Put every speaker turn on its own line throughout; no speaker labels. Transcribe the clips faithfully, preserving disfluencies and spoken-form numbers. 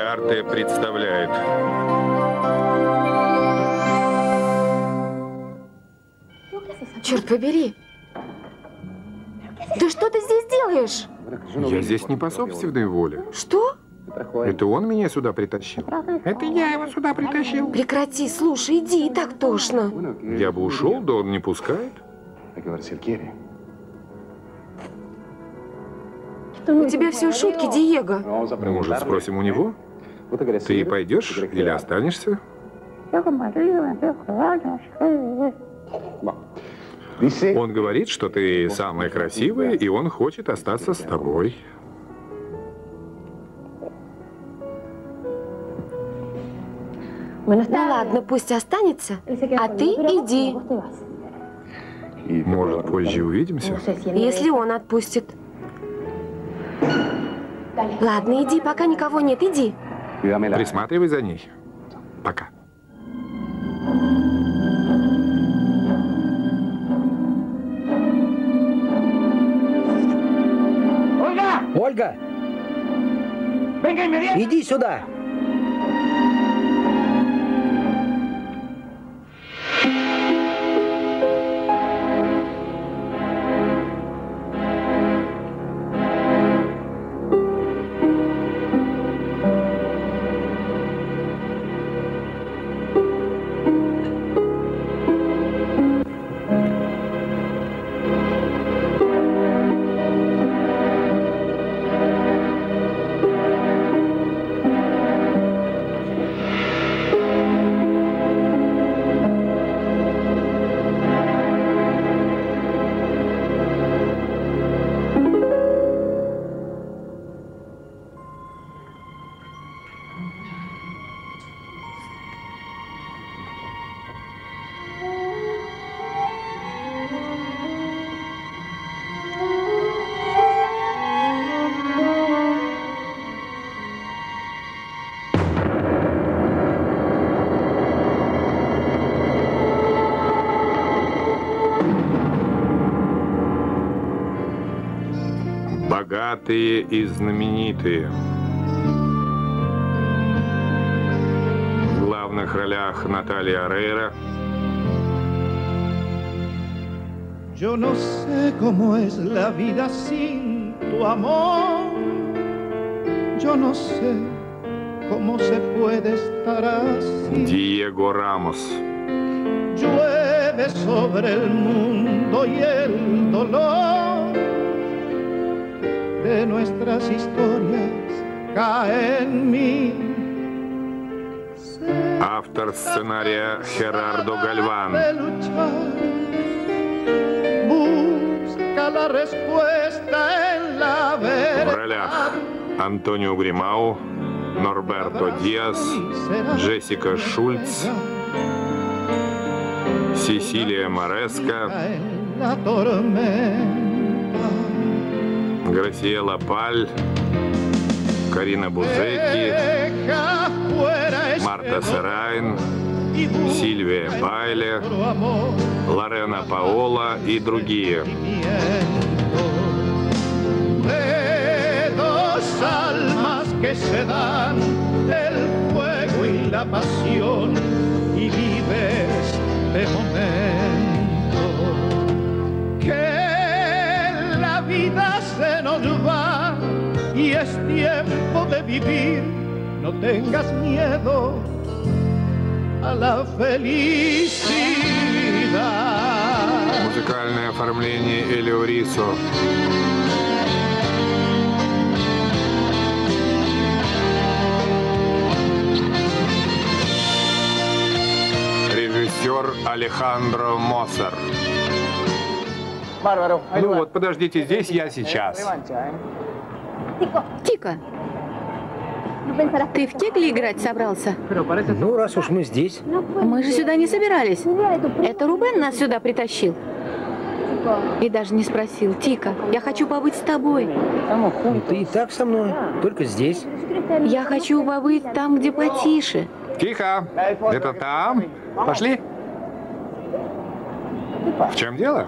Арте представляет.
Черт побери. Да что ты здесь делаешь?
Я здесь не по собственной воле.
Что?
Это он меня сюда притащил. Это я его сюда притащил.
Прекрати, слушай, иди, и так тошно.
Я бы ушел, да он не пускает.
У тебя все шутки, Диего.
Может, спросим у него? Ты пойдешь или останешься? Он говорит, что ты самая красивая, и он хочет остаться с тобой.
Ну ладно, пусть останется, а ты иди.
Может, позже увидимся?
Если он отпустит. Ладно, иди, пока никого нет, иди.
Присматривай за ней. Пока.
Ольга! Иди сюда!
Богатые и знаменитые. В главных ролях Наталья Орейро.
Yo no sé cómo es la vida sin tu amor. Yo no sé cómo se puede estar así.
Диего Рамос.
Llueve sobre el mundo y el dolor de nuestras historias cae en mí.
Автор сценария Херардо Гальван. В ролях Антонио Гримау, Норберто Диас, Джессика Шульц, Сесилия Мореско, Грасиэла Паль, Карина Бузекки, Марта Серайн, Сильвия Байле, Лорена Паола и другие.
Que se dan el fuego y la pasión y vives de momento que la vida se nos va y es tiempo de vivir. No tengas miedo a la felicidad.
Музыкальное оформление Элио Рисо. Режиссер Алехандро Мосер. Ну вот, подождите здесь, я сейчас.
Тико, ты в кегли играть собрался?
Ну, раз уж мы здесь.
Мы же сюда не собирались. Это Рубен нас сюда притащил. И даже не спросил. Тико, я хочу побыть с тобой.
Ну, ты и так со мной, только здесь.
Я хочу побыть там, где потише.
Тихо! Это там? Пошли. В чем дело?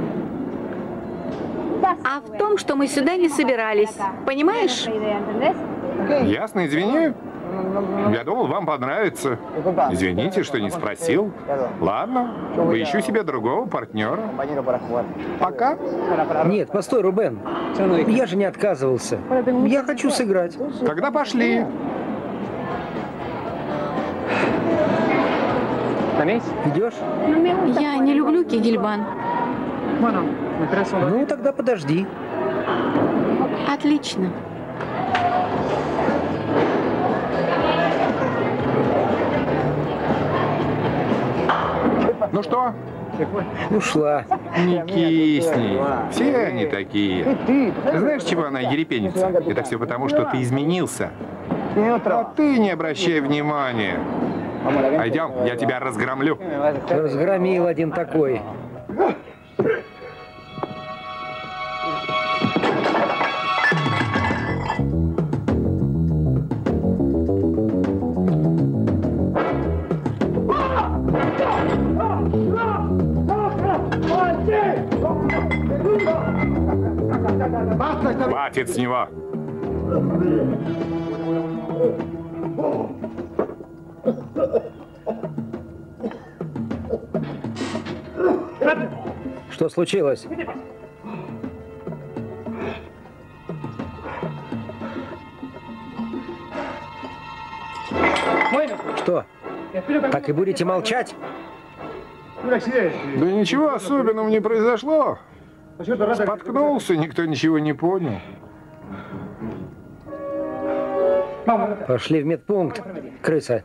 А в том, что мы сюда не собирались. Понимаешь?
Ясно, извини. Я думал, вам понравится. Извините, что не спросил. Ладно, поищу себе другого партнера. Пока.
Нет, постой, Рубен. Я же не отказывался. Я хочу сыграть.
Тогда пошли.
Идешь?
Я не люблю кегельбан.
Ну, тогда подожди.
Отлично.
Ну что?
Ушла.
Не кисни. Все они такие. Знаешь, чего она ерепенится? Это все потому, что ты изменился. А ты не обращай внимания. Пойдем, я тебя разгромлю.
Разгромил один такой.
Хватит с него.
Что случилось? Что? Так и будете молчать?
Да ничего особенного не произошло. Споткнулся, никто ничего не понял.
Пошли в медпункт, крыса.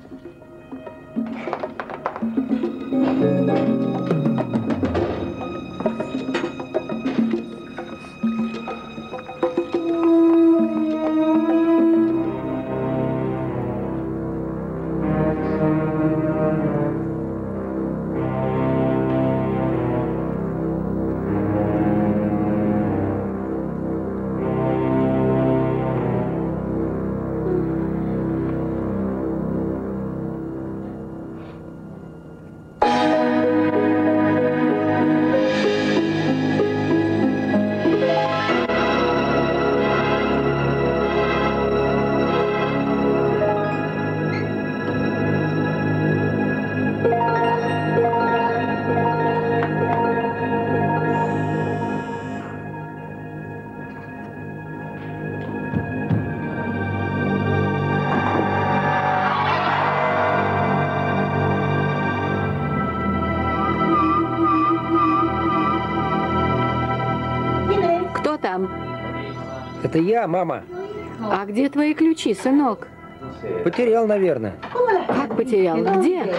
Это я, мама.
А где твои ключи, сынок?
Потерял, наверное.
Как потерял? Где?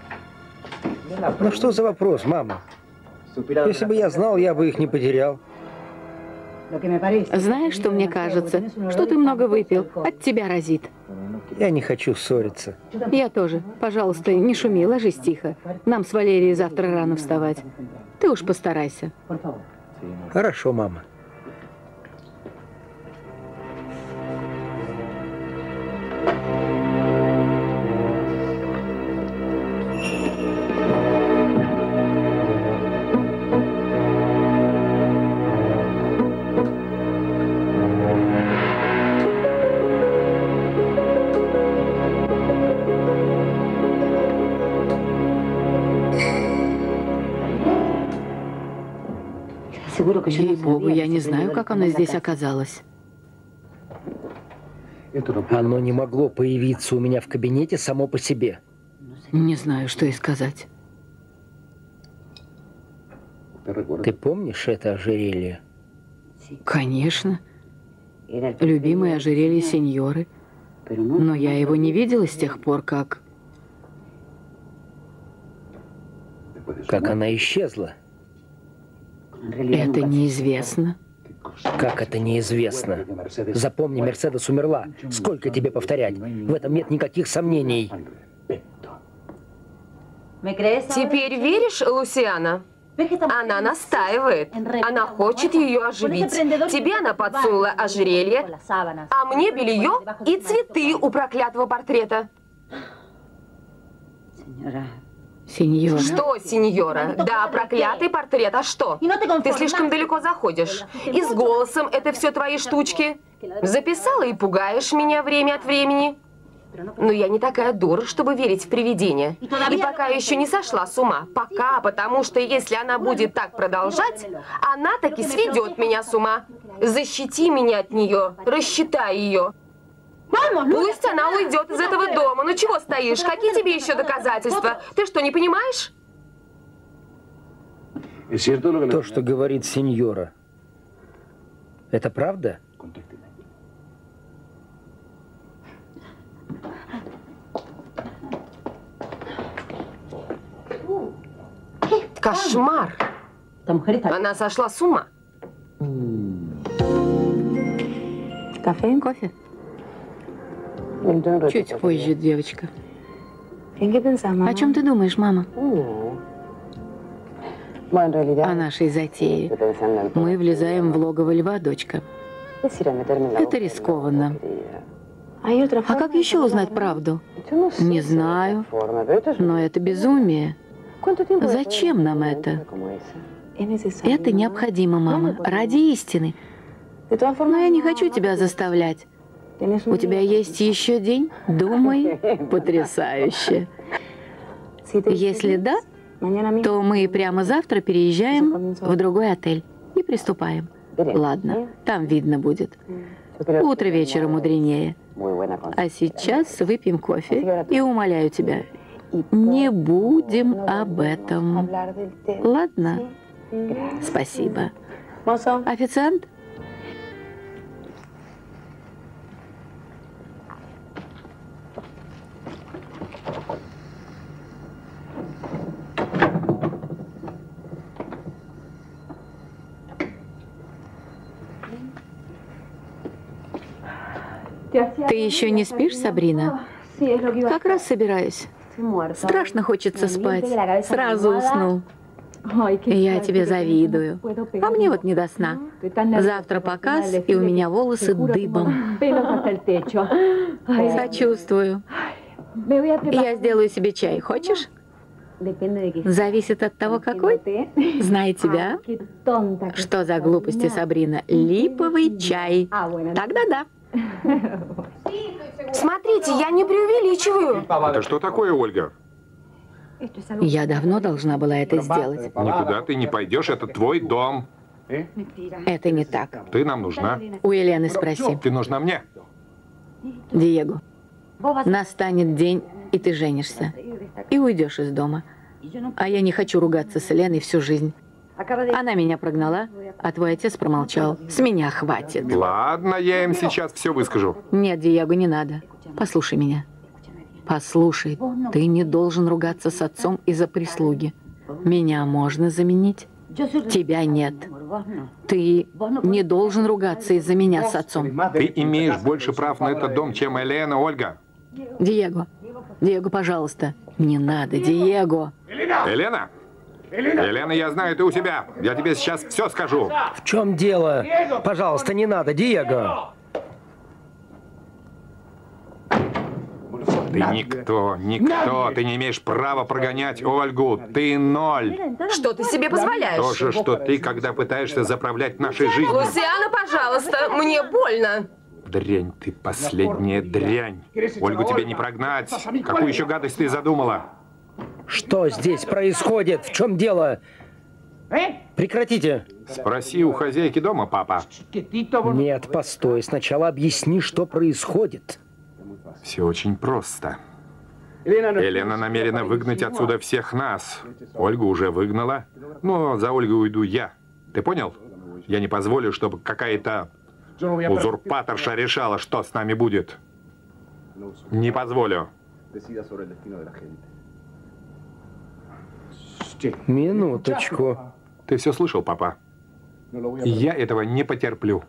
Ну что за вопрос, мама? Если бы я знал, я бы их не потерял.
Знаешь, что мне кажется? Что ты много выпил. От тебя разит.
Я не хочу ссориться.
Я тоже. Пожалуйста, не шуми, ложись тихо. Нам с Валерией завтра рано вставать. Ты уж постарайся.
Хорошо, мама.
Ей-богу, я не знаю, как она здесь оказалась.
Оно не могло появиться у меня в кабинете само по себе.
Не знаю, что и сказать.
Ты помнишь это ожерелье?
Конечно. Любимое ожерелье сеньоры. Но я его не видела с тех пор, как...
Как она исчезла.
Это неизвестно.
Как это неизвестно? Запомни, Мерседес умерла. Сколько тебе повторять? В этом нет никаких сомнений.
Теперь веришь, Лусиана? Она настаивает. Она хочет ее оживить. Тебе она подсунула ожерелье, а мне белье и цветы у проклятого портрета.
Сеньора.
Что, сеньора? Да, проклятый портрет, а что? Ты слишком далеко заходишь. И с голосом это все твои штучки. Записала и пугаешь меня время от времени. Но я не такая дура, чтобы верить в привидения. И пока еще не сошла с ума. Пока, потому что если она будет так продолжать, она таки сведет меня с ума. Защити меня от нее, рассчитай ее. Пусть она уйдет из этого дома. Ну чего стоишь? Какие тебе еще доказательства? Ты что, не понимаешь?
То, что говорит сеньора, это правда?
Кошмар. Она сошла с ума.
Кофе? Кофе? Чуть позже, девочка. О чем ты думаешь, мама? О нашей затее. Мы влезаем в логово льва, дочка. Это рискованно. А как еще узнать правду? Не знаю, но это безумие. Зачем нам это? Это необходимо, мама, ради истины. Но я не хочу тебя заставлять. У тебя есть еще день? Думай, потрясающе. Если да, то мы прямо завтра переезжаем в другой отель и приступаем. Ладно, там видно будет. Утро вечера мудренее. А сейчас выпьем кофе и умоляю тебя, не будем об этом. Ладно? Спасибо. Официант? Ты еще не спишь, Сабрина? Как раз собираюсь. Страшно хочется спать. Сразу усну. Я тебе завидую. А мне вот не до сна. Завтра показ, и у меня волосы дыбом. Сочувствую. Я сделаю себе чай. Хочешь? Зависит от того, какой. Знаю тебя. Что за глупости, Сабрина? Липовый чай. Тогда да.
Смотрите, я не преувеличиваю.
Это что такое, Ольга?
Я давно должна была это сделать.
Никуда ты не пойдешь, это твой дом.
Это не так.
Ты нам нужна.
У Елены спроси.
Ты нужна мне.
Диего, настанет день, и ты женишься. И уйдешь из дома. А я не хочу ругаться с Еленой всю жизнь. Она меня прогнала, а твой отец промолчал. С меня хватит.
Ладно, я им сейчас все выскажу.
Нет, Диего, не надо. Послушай меня. Послушай, ты не должен ругаться с отцом из-за прислуги. Меня можно заменить, тебя нет. Ты не должен ругаться из-за меня с отцом.
Ты имеешь больше прав на этот дом, чем Елена, Ольга.
Диего, Диего, пожалуйста. Не надо, Диего.
Елена? Елена, я знаю, ты у себя. Я тебе сейчас все скажу.
В чем дело? Пожалуйста, не надо, Диего.
Ты никто, никто. Ты не имеешь права прогонять Ольгу. Ты ноль.
Что ты себе позволяешь?
То же, что ты, когда пытаешься заправлять нашей жизнью.
Лусиана, пожалуйста, мне больно.
Дрянь ты, последняя дрянь. Ольгу тебе не прогнать. Какую еще гадость ты задумала?
Что здесь происходит? В чем дело? Прекратите.
Спроси у хозяйки дома, папа.
Нет, постой. Сначала объясни, что происходит.
Все очень просто. Елена намерена выгнать отсюда всех нас. Ольгу уже выгнала, но за Ольгой уйду я. Ты понял? Я не позволю, чтобы какая-то узурпаторша решала, что с нами будет. Не позволю.
Минуточку.
Ты все слышал, папа? Я этого не потерплю.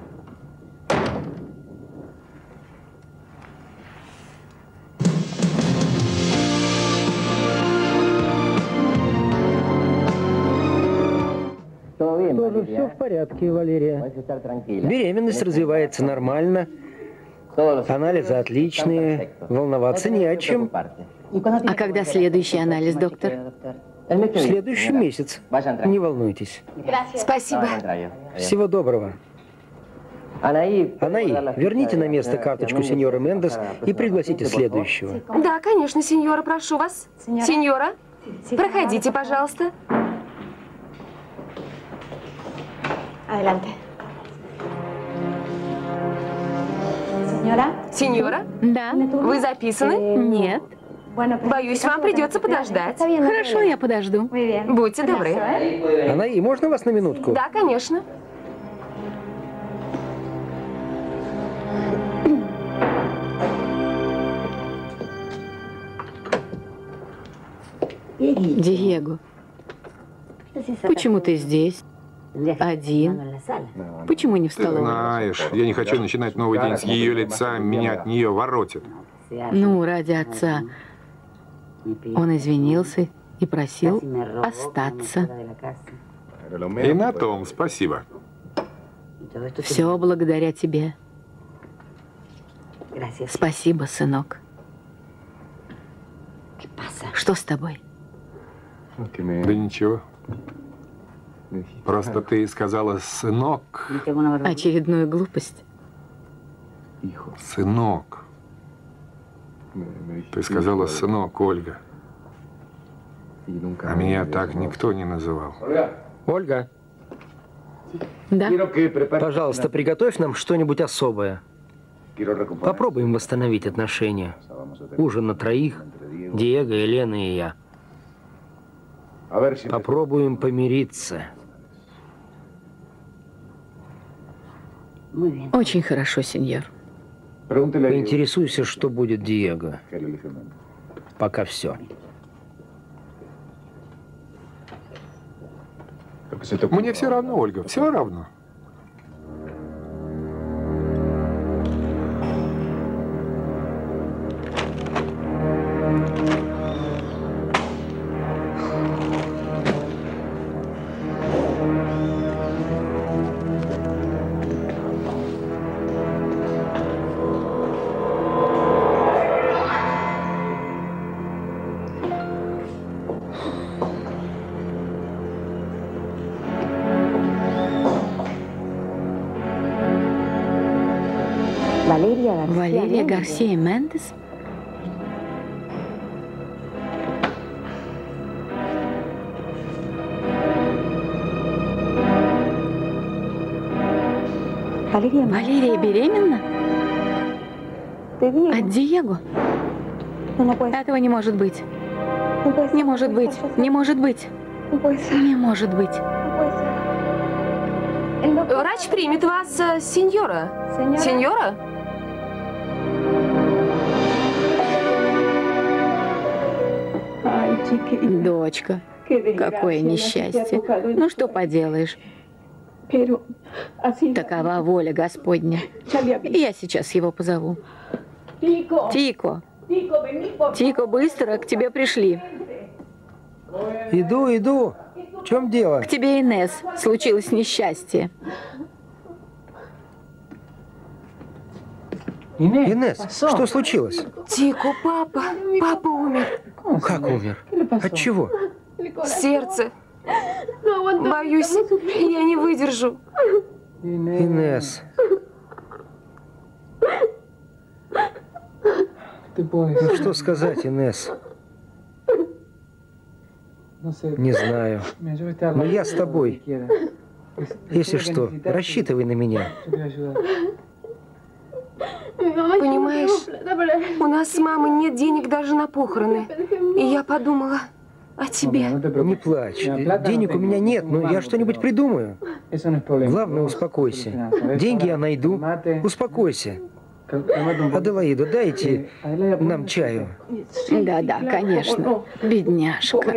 Тоже все в порядке, Валерия. Беременность развивается нормально. Анализы отличные. Волноваться не о чем.
А когда следующий анализ, доктор?
В следующем месяце. Не волнуйтесь.
Спасибо.
Всего доброго. Анаи, верните на место карточку сеньора Мендес и пригласите следующего.
Да, конечно, сеньора, прошу вас. Сеньора, проходите, пожалуйста. Сеньора?
Да.
Вы записаны?
Нет.
Боюсь, вам придется подождать.
Хорошо, я подожду.
Будьте добры.
Анаи, можно вас на минутку?
Да, конечно.
Диего, почему ты здесь? Один? Почему не в
Ты
столовой?
знаешь, я не хочу начинать новый день с ее лица, меня от нее воротит.
Ну, ради отца. Он извинился и просил остаться.
И на том спасибо.
Все благодаря тебе. Спасибо, сынок. Что с тобой?
Да ничего. Просто ты сказала «сынок».
Очередную глупость.
Сынок. Ты сказала «сынок», Ольга. А меня так никто не называл.
Ольга,
Да?
пожалуйста, приготовь нам что-нибудь особое. Попробуем восстановить отношения. Ужин на троих. Диего, Елена и я. Попробуем помириться.
Очень хорошо, сеньор.
Поинтересуйся, что будет Диего. Пока все.
Мне все равно, Ольга, все равно.
Валерия Гарсия Мендес? Валерия беременна? От Диего? Этого не может быть. Не может быть. Не может быть. Не может быть.
Врач примет вас, э, сеньора. Сеньора?
Дочка, какое несчастье. Ну что поделаешь? Такова воля Господня. Я сейчас его позову. Тико, Тико, быстро, к тебе пришли.
Иду, иду. В чем дело?
К тебе, Инесс, случилось несчастье.
Инесс, что случилось?
Тико, папа. Папа умер.
Как умер? От чего?
Сердце. Боюсь, я не выдержу.
Инесс. Ну что сказать, Инесс? Не знаю. Но я с тобой. Если что, рассчитывай на меня.
Понимаешь, у нас с мамой нет денег даже на похороны. И я подумала о тебе.
Не плачь. Денег у меня нет, но я что-нибудь придумаю. Главное, успокойся. Деньги я найду. Успокойся. Аделаида, дайте нам чаю.
Да-да, конечно. Бедняжка.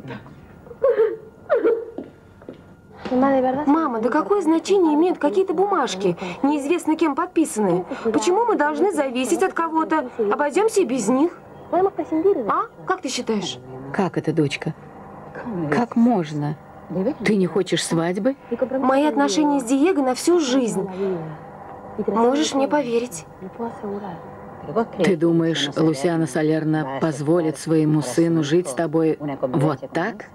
Мама, да какое значение имеют какие-то бумажки, неизвестно кем подписанные? Почему мы должны зависеть от кого-то? Обойдемся и без них. А? Как ты считаешь?
Как это, дочка? Как можно? Ты не хочешь свадьбы?
Мои отношения с Диего на всю жизнь. Можешь мне поверить.
Ты думаешь, Лусиана Салерна позволит своему сыну жить с тобой вот так?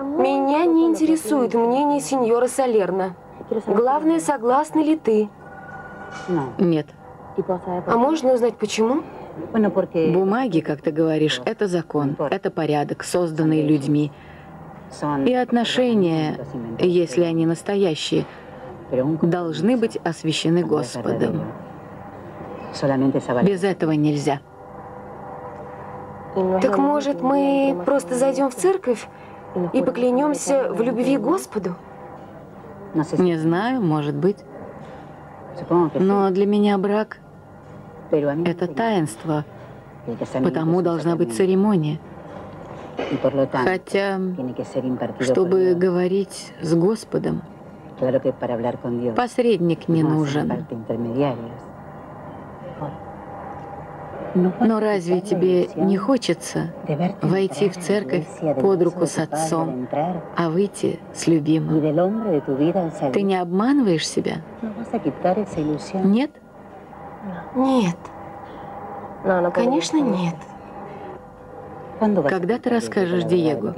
Меня не интересует мнение сеньора Салерна. Главное, согласна ли ты?
Нет.
А можно узнать, почему?
Бумаги, как ты говоришь, это закон, это порядок, созданный людьми. И отношения, если они настоящие, должны быть освящены Господом. Без этого нельзя.
Так может, мы просто зайдем в церковь и поклянемся в любви к Господу?
Не знаю, может быть. Но для меня брак – это таинство, потому должна быть церемония. Хотя, чтобы говорить с Господом, посредник не нужен. Но разве тебе не хочется войти в церковь под руку с отцом, а выйти с любимым? Ты не обманываешь себя? Нет?
Нет. Конечно, нет.
Когда ты расскажешь Диего?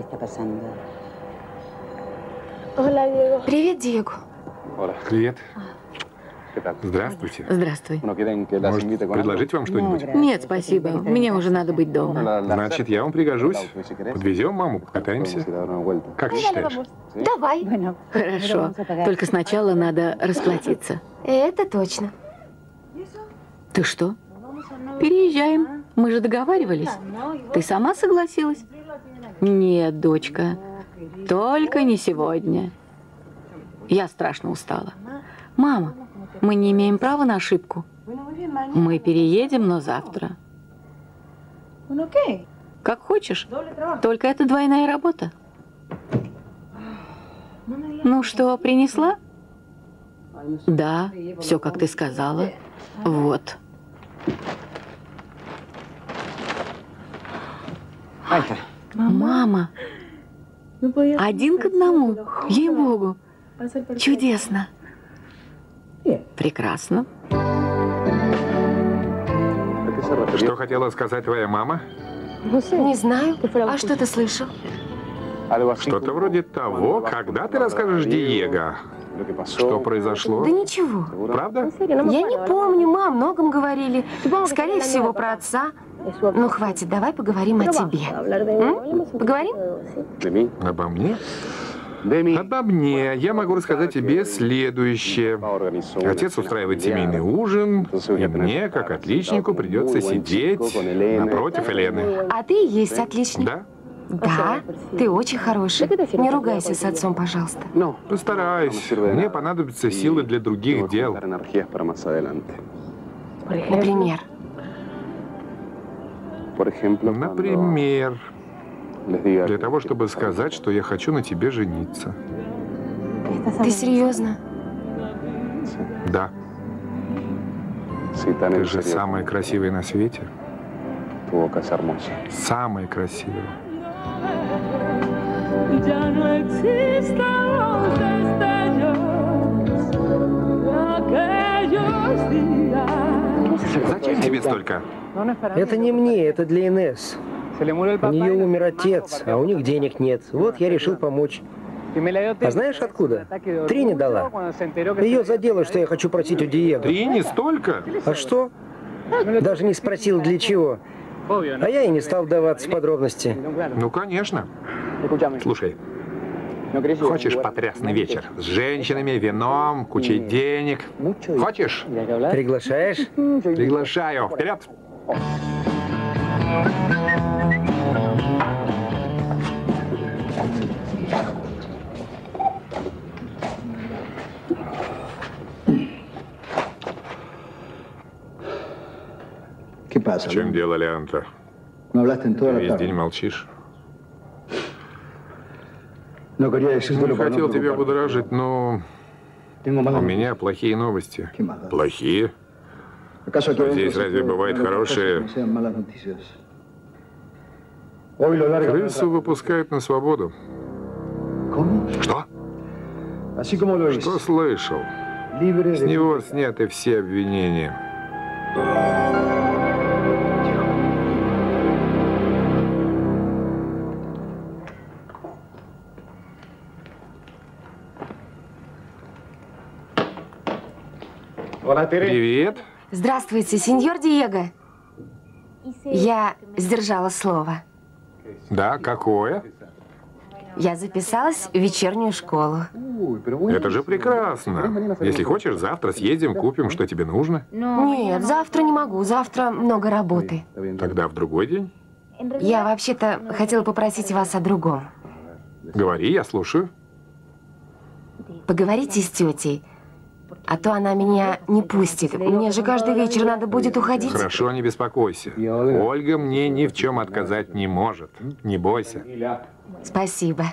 Привет, Диего.
Привет. Здравствуйте.
Здравствуй.
Может, предложить вам что-нибудь?
Нет, спасибо. Мне уже надо быть дома.
Значит, я вам пригожусь. Подвезем маму, покатаемся. Как ты считаешь?
Давай.
Хорошо. Только сначала надо расплатиться.
Это точно.
Ты что? Переезжаем. Мы же договаривались. Ты сама согласилась? Нет, дочка. Только не сегодня. Я страшно устала. Мама, мы не имеем права на ошибку. Мы переедем, но завтра. Как хочешь. Только это двойная работа. Ну что, принесла? Да, все, как ты сказала. Вот. Мама, один к одному, ей-богу. Чудесно. Прекрасно.
Что хотела сказать твоя мама?
Не знаю. А что ты слышал?
Что-то вроде того, когда ты расскажешь Диего, что произошло.
Да ничего.
Правда?
Я не помню, мы о многом говорили. Скорее всего, про отца. Ну, хватит, давай поговорим о тебе. М? Поговорим?
Обо мне? Обо мне я могу рассказать тебе следующее. Отец устраивает семейный ужин, и мне, как отличнику, придется сидеть напротив Елены.
А ты и есть отличник.
Да?
Да, ты очень хороший. Не ругайся с отцом, пожалуйста.
Постараюсь. Мне понадобятся силы для других дел.
Например?
Например, для того, чтобы сказать, что я хочу на тебе жениться.
Ты серьезно?
Да. Ты же самая красивая на свете. Самая красивая. Зачем тебе столько?
Это не мне, это для Инесс. У нее умер отец, а у них денег нет. Вот я решил помочь. А знаешь откуда? Трини дала. Ее задело, что я хочу просить у Диего.
Трини столько?
А что? Даже не спросил, для чего. А я и не стал вдаваться в подробности.
Ну, конечно. Слушай, хочешь потрясный вечер? С женщинами, вином, кучей денег. Хочешь?
Приглашаешь?
Приглашаю. Вперед! В чем дело, Леандро? Весь день молчишь. Не хотел тебя будоражить, но у меня плохие новости. Плохие? Здесь разве бывает хорошие? Крысу выпускают на свободу. Что? Что слышал? С него сняты все обвинения. Привет.
Здравствуйте, сеньор Диего. Я сдержала слово.
Да, какое?
Я записалась в вечернюю школу.
Это же прекрасно. Если хочешь, завтра съездим, купим, что тебе нужно.
Нет, завтра не могу, завтра много работы.
Тогда в другой день.
Я вообще-то хотела попросить вас о другом.
Говори, я слушаю.
Поговорите с тетей, а то она меня не пустит. Мне же каждый вечер надо будет уходить.
Хорошо, не беспокойся. Ольга мне ни в чем отказать не может. Не бойся.
Спасибо.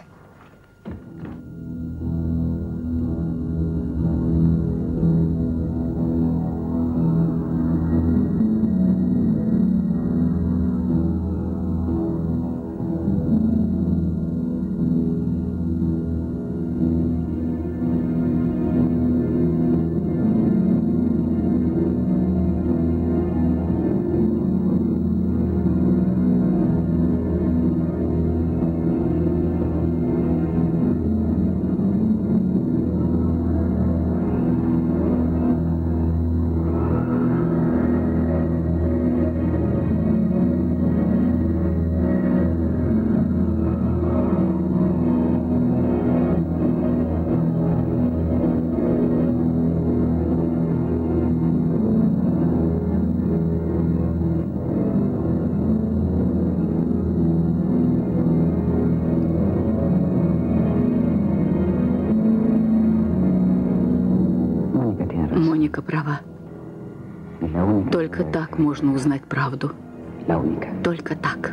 Моника права. Только так можно узнать правду. Только так.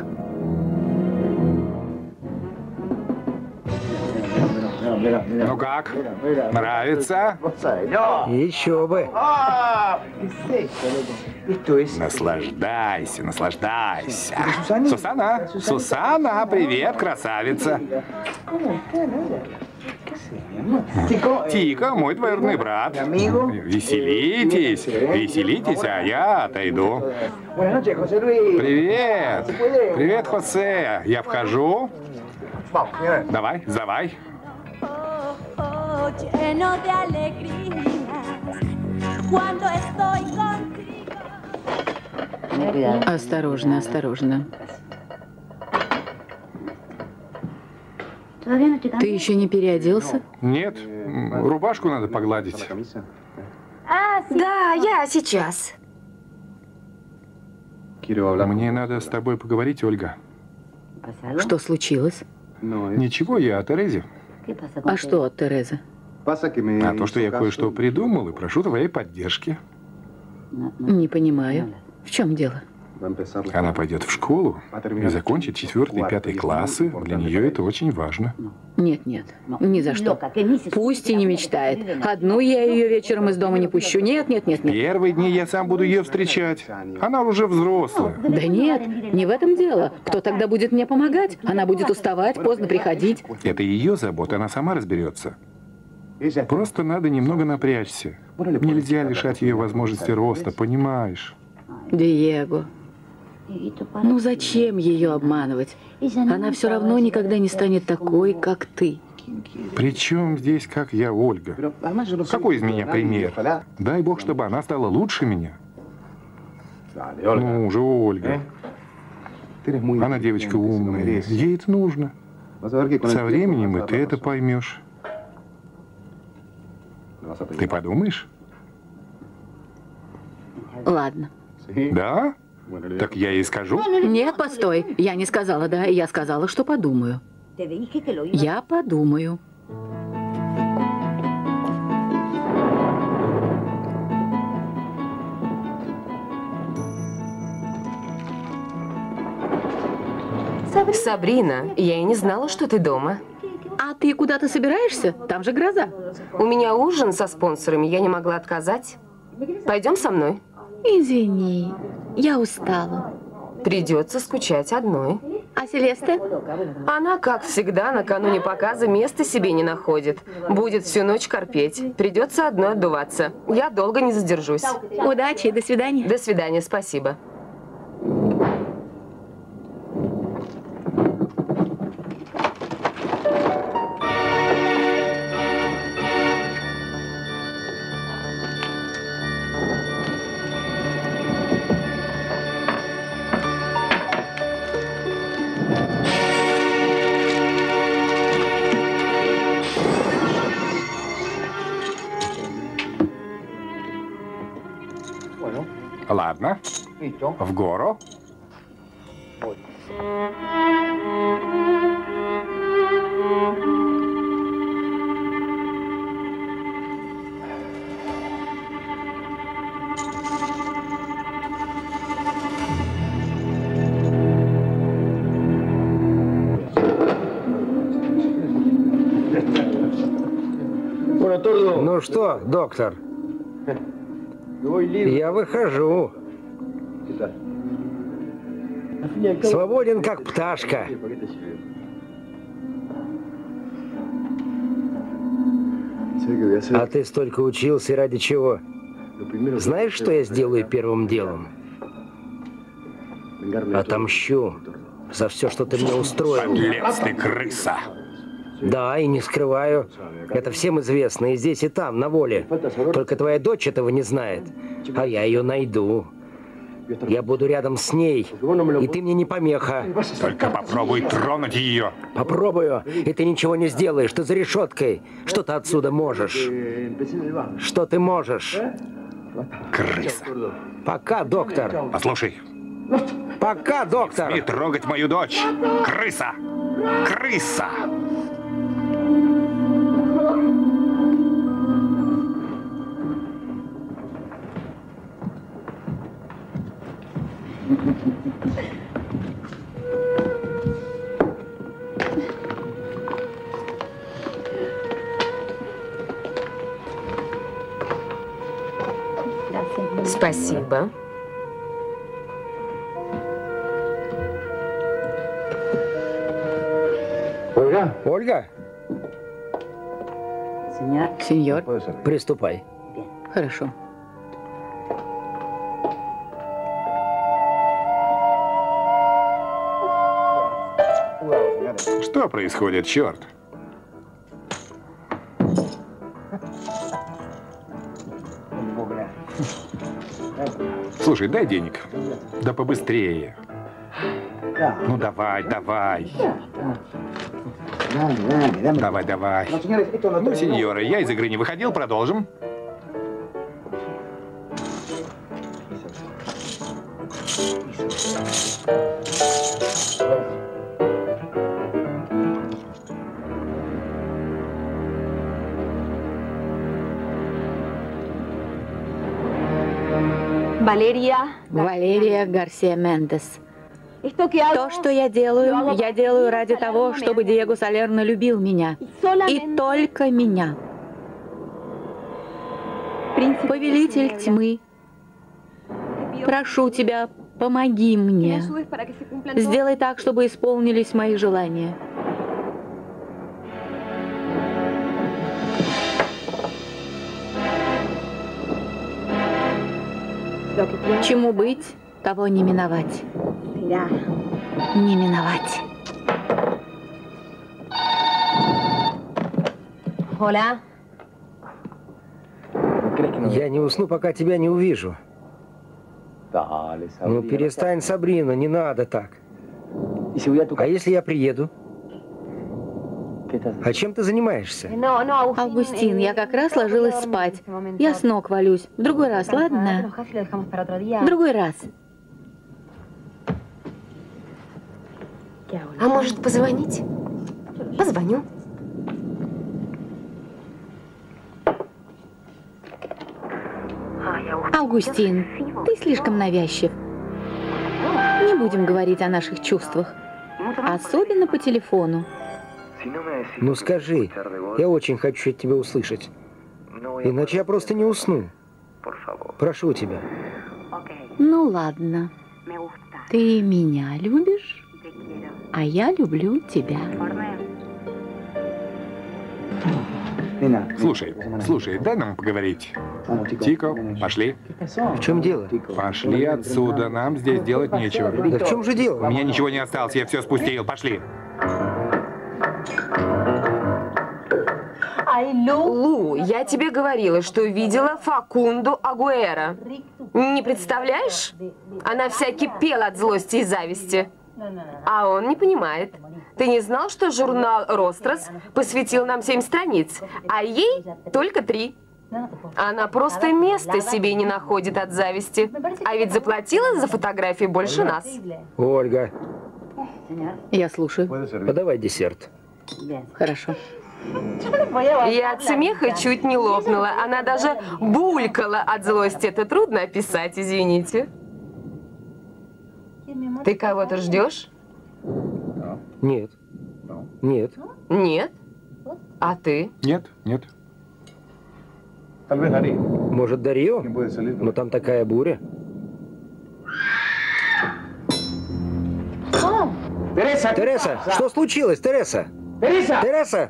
Ну как? Нравится?
Еще бы.
Наслаждайся, наслаждайся. Сусана, Сусана, привет, красавица. Тика, мой двоюродный брат. Веселитесь, веселитесь, а я отойду. Привет, привет, Хосе. Я вхожу. Давай, давай.
Осторожно, осторожно. Ты еще не переоделся?
Нет, рубашку надо погладить.
Да, я сейчас.
Мне надо с тобой поговорить, Ольга.
Что случилось?
Ничего, я о Терезе.
А что от Терезы?
А то, что я кое-что придумал и прошу твоей поддержки.
Не понимаю. В чем дело?
Она пойдет в школу и закончит четвертый и пятый классы. Для нее это очень важно.
Нет, нет, ни за что. Пусть и не мечтает. Одну я ее вечером из дома не пущу. Нет, нет, нет, нет.
Первые дни я сам буду ее встречать. Она уже взрослая.
Да нет, не в этом дело. Кто тогда будет мне помогать? Она будет уставать, поздно приходить.
Это ее забота, она сама разберется. Просто надо немного напрячься. Нельзя лишать ее возможности роста, понимаешь?
Диего, ну зачем ее обманывать? Она все равно никогда не станет такой, как ты.
Причем здесь как я, Ольга? Какой из меня пример? Дай бог, чтобы она стала лучше меня. Ну уже, Ольга. Она девочка умная. Ей это нужно. Со временем и ты это поймешь. Ты подумаешь?
Ладно.
Да? Так я ей скажу?
Нет, постой. Я не сказала «да», я сказала, что подумаю. Я подумаю.
Сабрина, я и не знала, что ты дома.
А ты куда-то собираешься? Там же гроза.
У меня ужин со спонсорами, я не могла отказать. Пойдем со мной.
Извини, я устала.
Придется скучать одной.
А Селеста?
Она, как всегда, накануне показа места себе не находит. Будет всю ночь корпеть. Придется одной отдуваться. Я долго не задержусь.
Удачи, до свидания.
До свидания, спасибо.
Ладно. В гору.
Ну что, доктор? Я выхожу. Свободен, как пташка. А ты столько учился, и ради чего? Знаешь, что я сделаю первым делом? Отомщу за все, что ты мне устроил.
Подлец ты, крыса!
Да, и не скрываю. Это всем известно, и здесь, и там, на воле. Только твоя дочь этого не знает. А я ее найду. Я буду рядом с ней, и ты мне не помеха.
Только попробуй тронуть ее.
Попробую, и ты ничего не сделаешь. Ты за решеткой. Что ты отсюда можешь? Что ты можешь?
Крыса.
Пока, доктор.
Послушай.
Пока, доктор.
Не трогать мою дочь. Крыса. Крыса.
Спасибо.
Ольга? Ольга?
Сеньор.
Приступай.
Хорошо.
Что происходит, черт? Слушай, дай денег. Да побыстрее. Ну давай, давай. Давай, давай. Ну, сеньоры, я из игры не выходил, продолжим.
Валерия.
Валерия Гарсия Мендес. То, что я делаю, я делаю ради того, чтобы Диего Салерно любил меня. И только меня. Повелитель тьмы, прошу тебя, помоги мне. Сделай так, чтобы исполнились мои желания. Чему быть, того не миновать. Не миновать.
Hola.
Я не усну, пока тебя не увижу. Ну перестань, Сабрина, не надо так. А если я приеду? А чем ты занимаешься?
Августин, я как раз ложилась спать. Я с ног валюсь. В другой раз, ладно? В другой раз.
А может, позвонить? Позвоню.
Августин, ты слишком навязчив. Не будем говорить о наших чувствах. Особенно по телефону.
Ну скажи, я очень хочу от тебя услышать. Иначе я просто не усну. Прошу тебя.
Ну ладно. Ты меня любишь, а я люблю тебя.
Слушай, слушай, дай нам поговорить. Тико, пошли.
В чем дело?
Пошли отсюда, нам здесь делать нечего.
Да в чем же
У
дело?
меня ничего не осталось, я все спустил. Пошли.
Лу, я тебе говорила, что видела Факунду Агуэра. Не представляешь? Она вся кипела от злости и зависти. А он не понимает. Ты не знал, что журнал «Рострос» посвятил нам семь страниц, а ей только три? Она просто места себе не находит от зависти. А ведь заплатила за фотографии больше нас.
Ольга,
Я слушаю.
подавай десерт.
Хорошо.
Я от смеха чуть не лопнула. Она даже булькала от злости. Это трудно описать, извините. Ты кого-то ждешь?
Нет. Нет.
Нет. А ты?
Нет, нет.
Может, Дарио? Но там такая буря. Тереса, что случилось, Тереса? Тереса!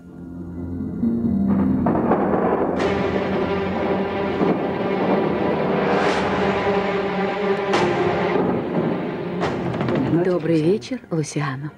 Добрый вечер, Лусиано.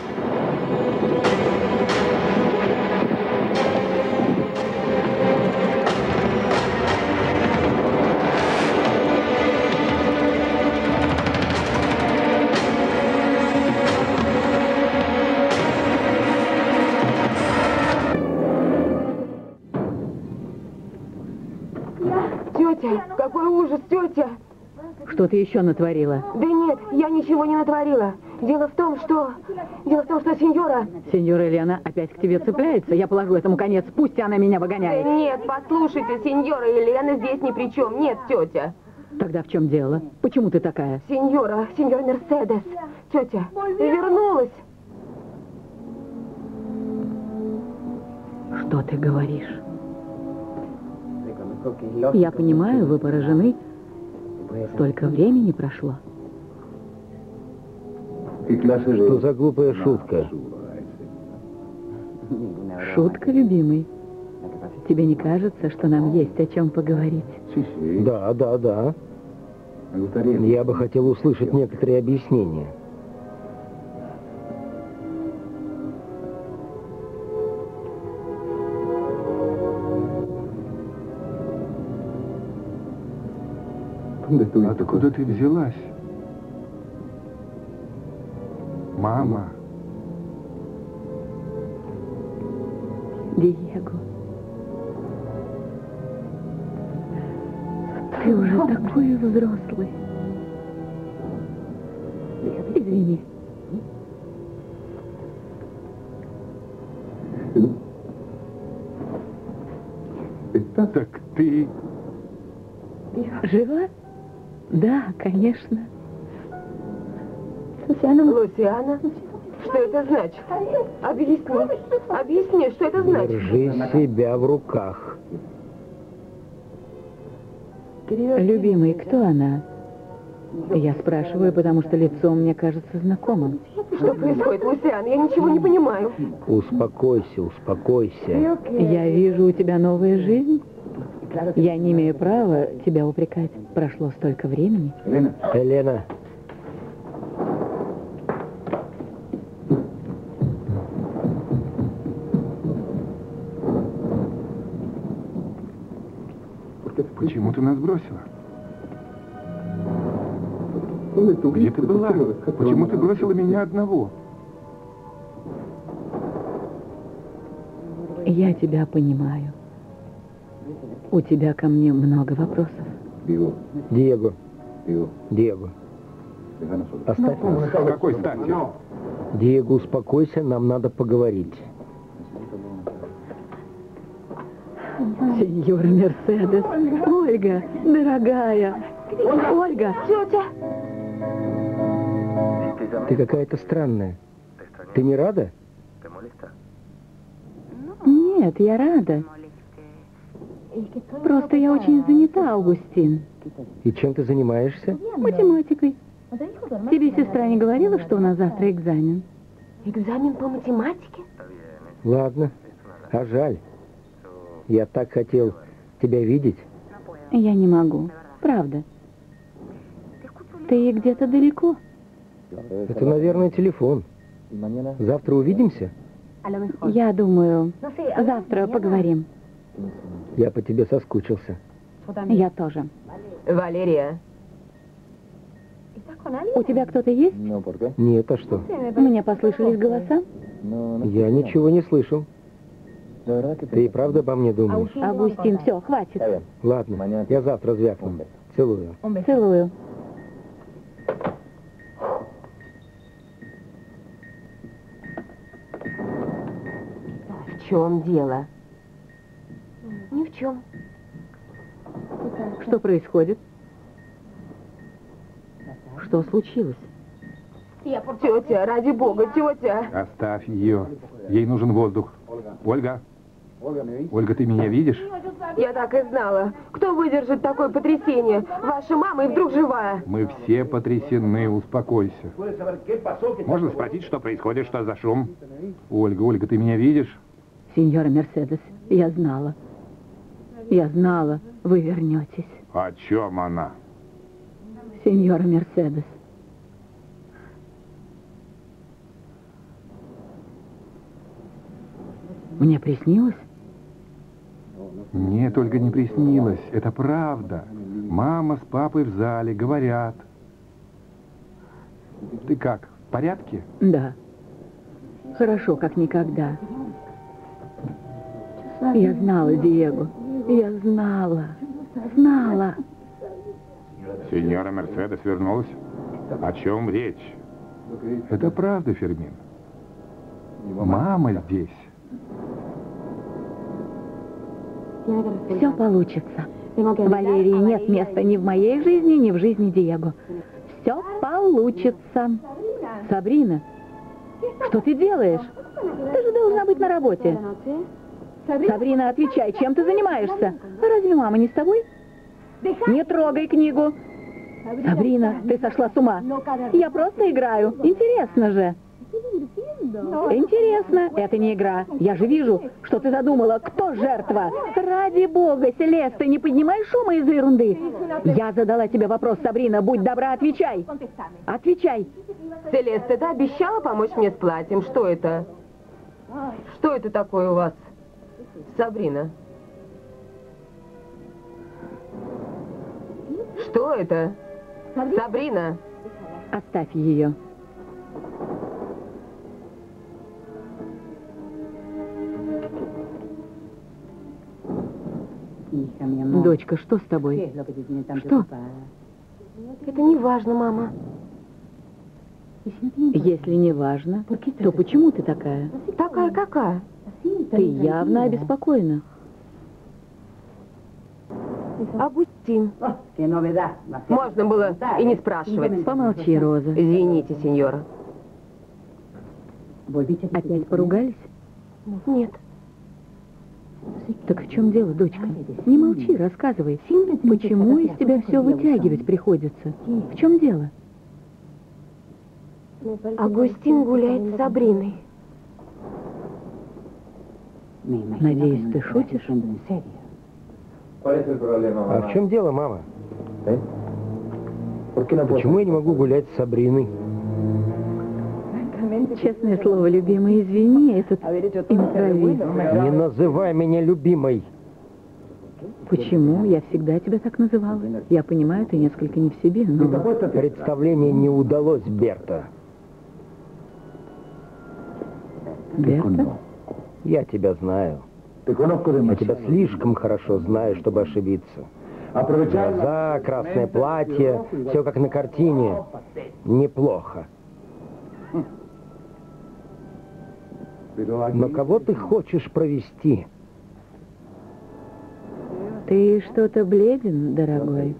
Тетя, какой ужас, тетя!
Что ты еще натворила?
Да нет, я ничего не натворила. Дело в том, что... Дело в том, что сеньора...
Сеньора Элена опять к тебе цепляется. Я положу этому конец. Пусть она меня выгоняет.
Нет, послушайте, сеньора Елена здесь ни при чем. Нет, тетя.
Тогда в чем дело? Почему ты такая?
Сеньора, сеньора Мерседес. Тетя, вернулась.
Что ты говоришь? Я понимаю, вы поражены. Столько времени прошло.
Что за глупая шутка?
Шутка, любимый. Тебе не кажется, что нам есть о чем поговорить?
Да, да, да. Я бы хотел услышать некоторые объяснения.
Откуда ты взялась? Мама.
Диего. Ты уже такой взрослый. Извини.
Так ты...
Жива? Да, конечно.
Лусиана? Что это значит? Объясни. Объясни, что это значит?
Держи себя в руках.
Любимый, кто она? Я спрашиваю, потому что лицо мне кажется знакомым.
Что происходит, Лусиан? Я ничего не понимаю.
Успокойся, успокойся.
Я вижу, у тебя новая жизнь. Я не имею права тебя упрекать. Прошло столько времени.
Елена.
Почему ты нас бросила? Где ты была? Почему ты бросила меня одного?
Я тебя понимаю. У тебя ко мне много вопросов.
Диего. Диего. Оставь нас.
С какой стати?
Диего, успокойся, нам надо поговорить.
Сеньора Мерседес. Ольга, дорогая. Ольга.
Тетя.
Ты какая-то странная. Ты не рада?
Нет, я рада. Просто я очень занята, Аугустин.
И чем ты занимаешься?
Математикой. Тебе сестра не говорила, что у нас завтра экзамен?
Экзамен по математике?
Ладно. А жаль. Я так хотел тебя видеть.
Я не могу. Правда. Ты где-то далеко.
Это, наверное, телефон. Завтра увидимся?
Я думаю, завтра поговорим.
Я по тебе соскучился.
Я тоже.
Валерия.
У тебя кто-то есть?
Нет, а что?
Мне послышались голоса.
Я ничего не слышал. Ты и правда обо мне думаешь?
Агустин, все, хватит.
Ладно, я завтра звякну. Целую.
Целую.
В чем дело? Ни в чем.
Что происходит? Что случилось?
Тетя, ради бога, тетя.
Оставь ее. Ей нужен воздух. Ольга? Ольга, ты меня видишь?
Я так и знала. Кто выдержит такое потрясение? Ваша мама и вдруг живая.
Мы все потрясены, успокойся. Можно спросить, что происходит, что за шум? Ольга, Ольга, ты меня видишь?
Сеньора Мерседес, я знала. Я знала, вы вернетесь.
О чем она?
Сеньора Мерседес. Мне приснилось?
Нет, Ольга, не приснилось. Это правда. Мама с папой в зале говорят. Ты как, в порядке?
Да. Хорошо, как никогда. Я знала, Диего. Я знала. Знала.
Сеньора Мерседес вернулась? О чем речь? Это правда, Фермин. Мама здесь.
Все получится. Валерии нет места ни в моей жизни, ни в жизни Диего. Все получится. Сабрина, что ты делаешь? Ты же должна быть на работе. Сабрина, отвечай, чем ты занимаешься? Разве мама не с тобой? Не трогай книгу. Сабрина, ты сошла с ума. Я просто играю. Интересно же. Интересно, это не игра. Я же вижу, что ты задумала, кто жертва. Ради бога, Селеста, не поднимай шума из-за ерунды. Я задала тебе вопрос, Сабрина, будь добра, отвечай. Отвечай.
Селеста, ты обещала помочь мне с платьем. Что это? Что это такое у вас, Сабрина? Что это? Сабрина?
Оставь ее. Дочка, что с тобой? Что?
Это не важно, мама.
Если не важно, то почему ты такая?
Такая какая?
Ты явно обеспокоена.
Агустин. Можно было и не спрашивать.
Помолчи, Роза.
Извините, сеньора.
Опять поругались?
Нет.
Так в чем дело, дочка? Не молчи, рассказывай. Почему из тебя все вытягивать приходится? В чем дело?
Агустин гуляет с Сабриной.
Надеюсь, ты шутишь?
А в чем дело, мама? Почему я не могу гулять с Сабриной?
Честное слово, любимый, извини, этот импровиз.
Не называй меня любимой.
Почему? Я всегда тебя так называла. Я понимаю, ты несколько не в себе, но...
Представление не удалось, Берта.
Берта?
Я тебя знаю. Я тебя слишком хорошо знаю, чтобы ошибиться. Глаза, красное платье, все как на картине. Неплохо. Но кого ты хочешь провести?
Ты что-то бледен, дорогой?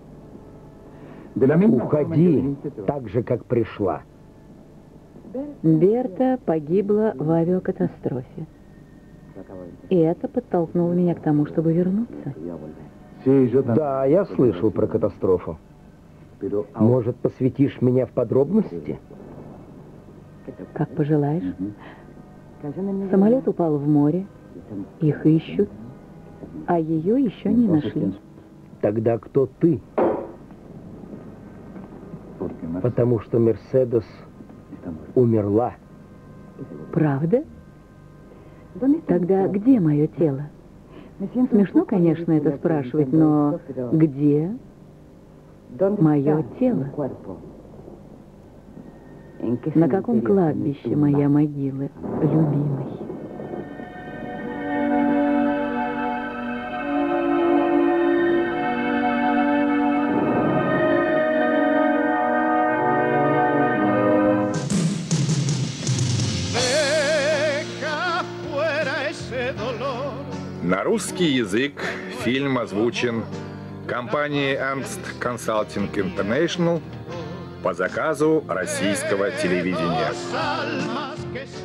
Уходи так же, как пришла.
Берта погибла в авиакатастрофе. И это подтолкнуло меня к тому, чтобы вернуться.
Да, я слышал про катастрофу. Может, посвятишь меня в подробности?
Как пожелаешь. Самолет упал в море. Их ищут. А ее еще не нашли.
Тогда кто ты? Потому что Мерседес умерла.
Правда? Тогда где мое тело? Смешно, конечно, это спрашивать, но где мое тело? На каком кладбище моя могила, любимый?
На русский язык фильм озвучен компанией Ernst Consulting International по заказу российского телевидения.